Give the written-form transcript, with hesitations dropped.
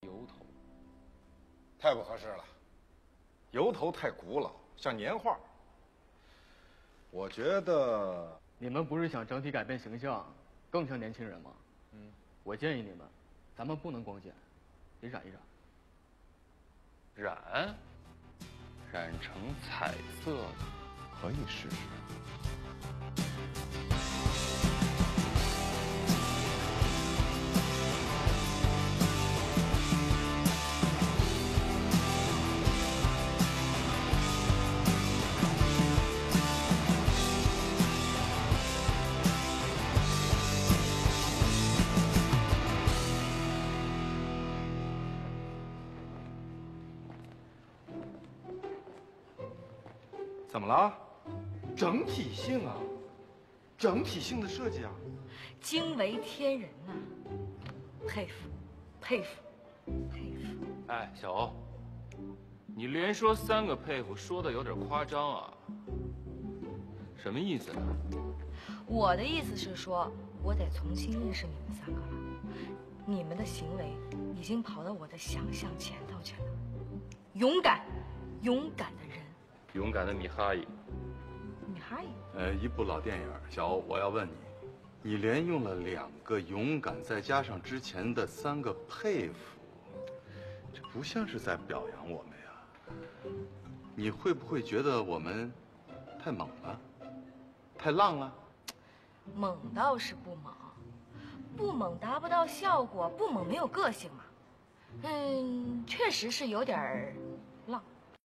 油头， 太不合适了。油头太古老，像年画。我觉得你们不是想整体改变形象，更像年轻人吗？我建议你们，咱们不能光剪，得染一染。 染成彩色的， 可以试试。怎么了？整体性啊，整体性的设计啊， 惊为天人呐、佩服，佩服，佩服！ 哎，小欧，你连说3个佩服，说的有点夸张啊。什么意思呢？ 我的意思是说，我得重新认识你们3个了。你们的行为已经跑到我的想象前头去了。勇敢，勇敢的人。 勇敢的米哈伊。 米哈伊。 一部老电影，小欧，我要问你，你连用了2个勇敢，再加上之前的3个佩服，这不像是在表扬我们呀？你会不会觉得我们太猛了，太浪了？ 猛倒是不猛，不猛达不到效果，不猛没有个性嘛。确实是有点浪。